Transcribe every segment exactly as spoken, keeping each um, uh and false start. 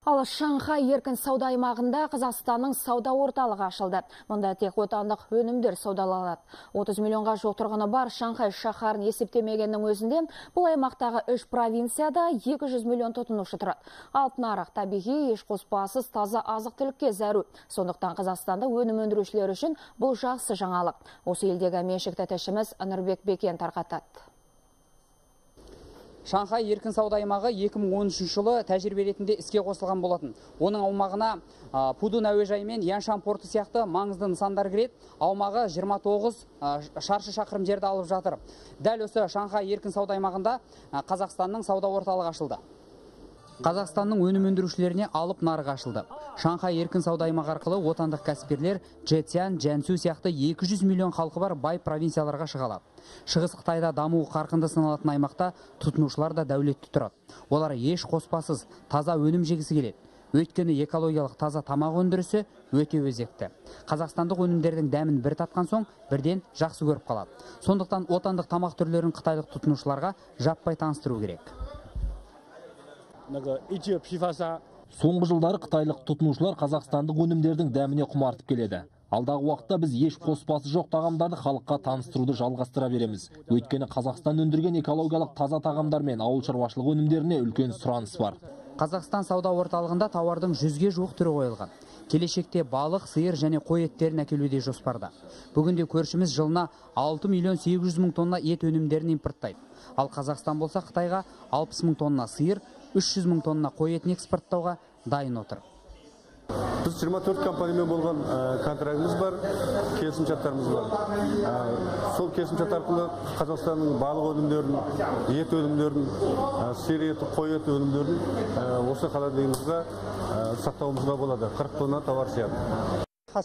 Ал Шанхай еркін сауда аймағында Қазақстанның сауда орталығы ашылды. Мұнда тек отандық өнімдер саудаланады. отыз миллионға жоқ тұрғыны бар Шанхай шаһарын есептемегеннің өзінде бұл аймақтағы үш провинцияда екі жүз миллион тұтынушы тұрады. Алтын нарық табиғи, еш қоспасыз таза азық-түлікке зәру. Сондықтан Қазақстанда өнім өндірушілер үшін бұл жақсы жаңалық. Осы елдегі меншікті тілшіміз Нұрбек Бекен тарқатады. Шанхай еркін сауда аймағы екі мың он үшінші жылы тәжірибе ретінде іске қосылған болатын. Оның аумағына Пудун әуежайы мен Яншан порты сияқты маңызды нысандар кіреді. Аумағы жиырма тоғыз шаршы шақырым жерді алып жатыр. Дәл осы Шанхай еркін сауда аймағында Қазақстанның сауда орталығы ашылды. Қазақстанның өнім өндірушілеріне алып нарық ашылды. Шанхай еркін сауда аймағы арқылы отандық кәсіпкерлер Джетсян, Джансу сияқты екі жүз миллион халқы бар бай провинцияларға шыға алады. Шығыс Қытайда дамуы қарқынды саналатын аймақта тұтынушылар да дәулетті тұрады. Олар еш қоспасыз таза өнім жегісі келеді. Өйткені экологиялық таза тамақ өндірісі өте өзекті. Қазақстандық өнімдердің дәмін бір татқан соң бірден жақсы көріп қалады. Сондықтан отандық тамақ түрлерін қытайлық тұтынушыларға жаппай таныстыру керек. Соңғы жылдары қытайлық тұтынушылар қазақстандық өнімдердің дәміне құмартып келеді. Алдағы уақытта біз еш қоспасы жоқ тағамдарды халыққа таныстыруды жалғастыра береміз. Өйткені Қазақстан өндірген экологиялық таза тағамдар мен ауыл шаруашылығы өнімдеріне үлкен сұраныс бар. Қазақстан сауда орталығында тауардың жүзге жуық түрі қойылған. Келешекте балық, сиыр және қой еттерін әкелуде жоспарда. Бүгінде көршіміз жылына алты миллион сегіз жүз мың тонна ет өнімдерін импорттайды. Ал Қазақстан болса Қытайға алпыс мың тонна сиыр, үш жүз мың тонна қой етін экспорттауға дайын отыр. Біз жиырма төрт компаниямен болған контрактіміз бар, келісімшарттарымыз бар. Сол келісімшарт арқылы Қазақстанның балық өнімдерін, ет өнімдерін, сиыр еті, қой еті өнімдерін осы қаладығымызға сақтауымызға болады. қырық тонна товар сияқты.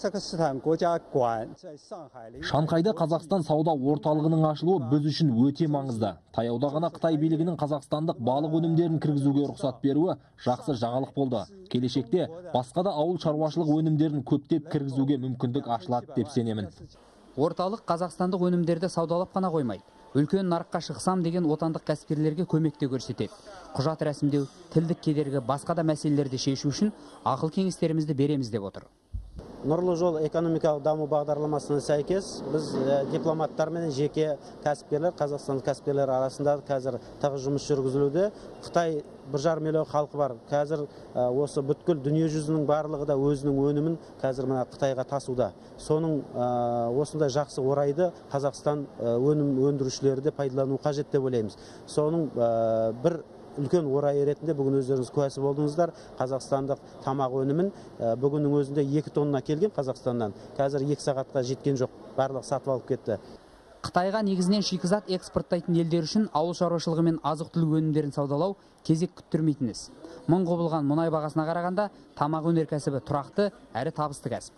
Шанхайда Қазақстан сауда орталығының ашылуы біз үшін өте маңызды. Таяуда ғана Қытай билігінің қазақстандық балық өнімдерін кіргізуге рұқсат беруі жақсы жаңалық болды. Келешекте басқа да ауыл шаруашылық өнімдерін көптеп кіргізуге мүмкіндік ашылады деп сенемін. Орталық қазақстандық өнімдерді саудалап қана қоймайды. Үлкен нарыққа шықсам деген отандық кәсіпкерлерге көмекте көрсетеді. Құжат рәсімдеу, тілдік кедергі, басқа да мәселелерді шешу үшін ақыл кеңестерімізді береміз деп отыр. Нұрлы жол экономикалық даму бағдарламасына сәйкес біз дипломаттар мен жеке кәсіпкерлер, қазақстандық кәсіпкерлер арасында қазір тығыз жұмыс жүргізілуде. Қытай бір жарым миллион халқы бар. Қазір осы бүткіл дүние жүзінің барлығы да өзінің өнімін қазір мына Қытайға тасуда. Соның осындай жақсы орайды Қазақстан өнім өндірушілері де пайдалану қажет деп ойлаймыз. Соның бір үлкен орайы ретінде бүгін өздеріңіз куәсі болдыңыздар. Қазақстандық тамақ өнімін бүгіннің өзінде екі тонна келген Қазақстаннан. Қазір екі сағатқа жеткен жоқ. Барлық сатып алып кетті. Қытайға негізінен шикізат экспорттайтын елдер үшін ауыл шаруашылығы мен азық-түлік өнімдерін саудалау кезек күттірмейтін іс. Мың құбылған мұнай бағасына қарағанда тамақ өнеркәсібі тұрақты әрі табысты кәсіп.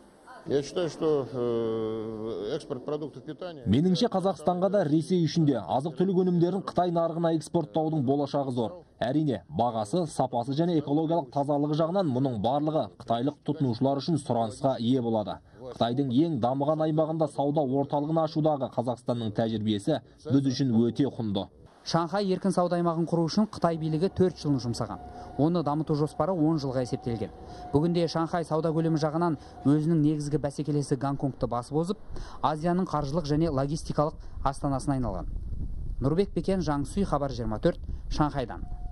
Меніңше Қазақстанға да Ресей үшін де азық-түлік өнімдерін Қытай нарығына экспорттаудың болашағы зор. Әрине, бағасы, сапасы және экологиялық тазалығы жағынан мұның барлығы қытайлық тұтынушылар үшін сұранысқа ие болады. Қытайдың ең дамыған аймағында сауда орталығын ашудағы Қазақстанның тәжірибесі біз үшін өте құнды. Шанхай еркін сауда аймағын құру үшін Қытай билігі төрт жылын жұмсаған. Оны дамыту жоспары он жылға есептелген. Бүгінде Шанхай сауда көлемі жағынан өзінің негізгі бәсекелесі Гонконгты басып озып, Азияның қаржылық және логистикалық астанасына айналған. Нұрбек Бекен, Жаңсүй, Хабар жиырма төрт, Шанхайдан.